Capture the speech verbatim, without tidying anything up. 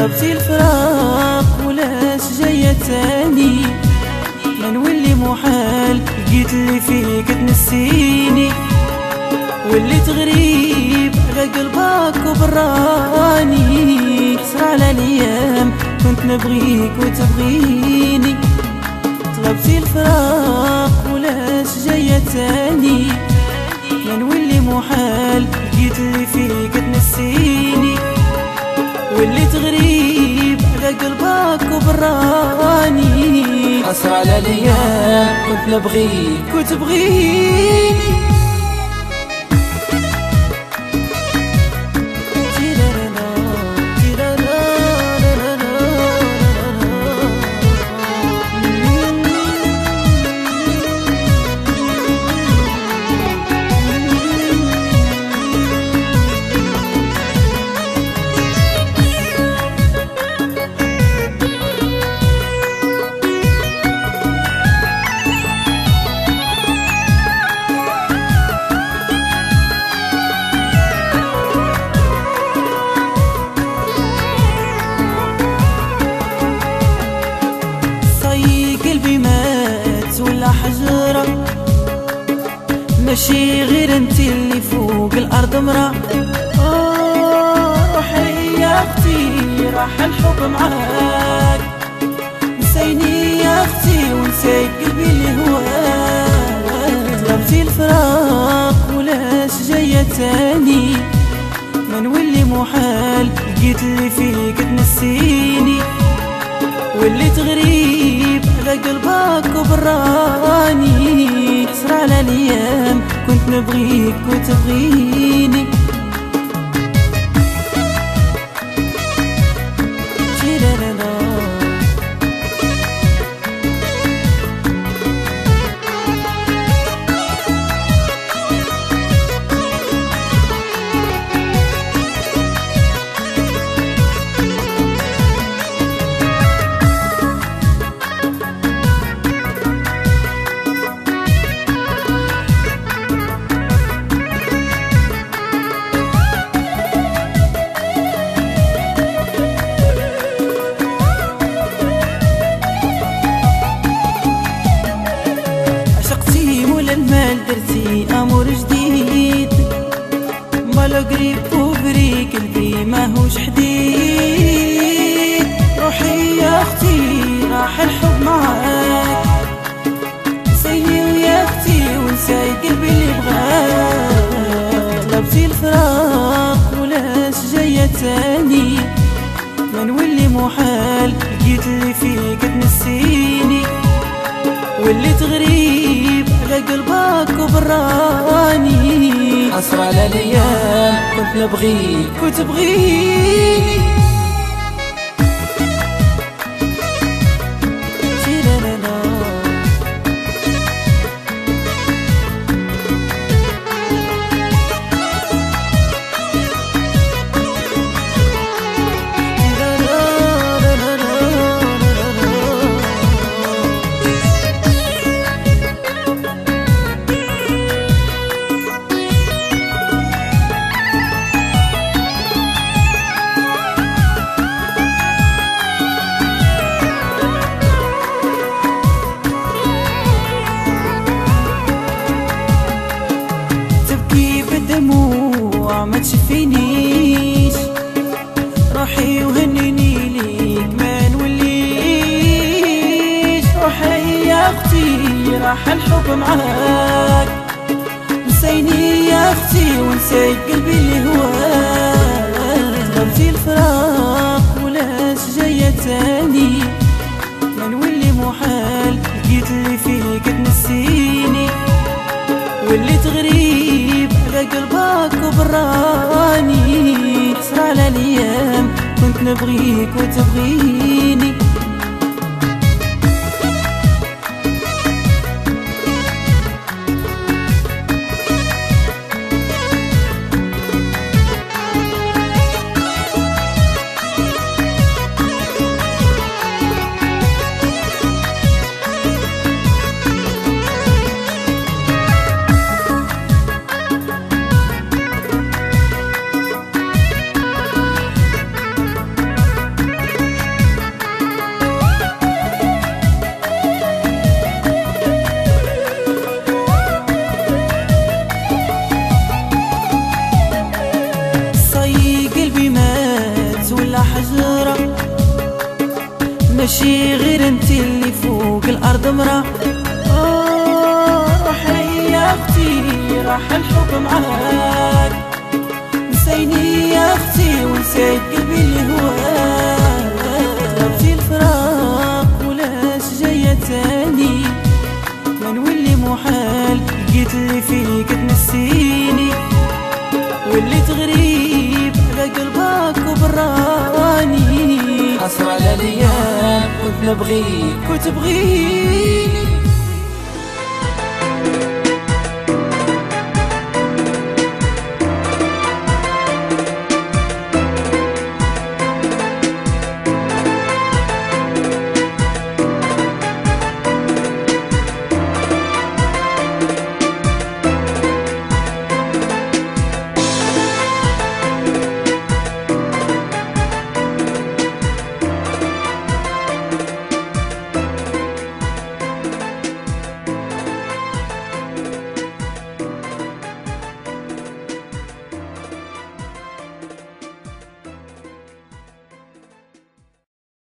طلبتي الفراق ولاش جاية تاني، ما نولي محال لقيت اللي فيك تنسيني، وليت غريب على قلبك وبراني، صار على الايام كنت نبغيك وتبغيني. طلبتي الفراق ولاش جاية تاني، ما نولي محال لقيت اللي فيك تنسيني، وليت غريب على قلبك وبراني، حسرة على الايام كنت نبغيك وتبغيني. حجرة ماشي غير انتي اللي فوق الارض مرا. آه روحي يا اختي راح الحب معاك، نسيني يا اختي ونسيت قلبي اللي هواك. طلبتي الفراق ولاش جاية تاني، ما نولي محال لقيت اللي فيك تنسيني، وليت غريب على قلبك وبراني، صار على الايام كنت نبغيك وتبغيني. المال درتي امور جديد، مالو قريب وبري قلبي ماهوش حديد. روحي يا اختي راح الحب معاك، نسيني ويا اختي ونسيت قلبي اللي بغاك. طلبتي الفراق ولاش جاية تاني، ما نولي محال لقيت اللي فيك تنسيني، وليت غريب على قلبك وبراني، حسرة على الايام كنت نبغيك وتبغيني. دموع ما تشفينيش، روحي وهنيني ليك ما نوليش. روحي يا اختي راح الحب معاك، نسيني يا اختي ونسيت قلبي اللي هواك. طلبتي الفراق ولاش جاية تاني، ما نولي محال لقيت اللي فيك تنسيني، وليت غريب على قلبك وبراني، صار على الايام كنت نبغيك وتبغيني. ماشي غير انت اللي فوق الارض مرا. روحي يا اختي راح الحب معاك، نسيني يا اختي ونسيت قلبي اللي هواك. طلبتي الفراق ولاش جاية تاني، ما نولي محال لقيت اللي فيك تنسيني، وليت غريب على قلبك وبراني. حسرة على الايام كنت نبغيك وتبغيني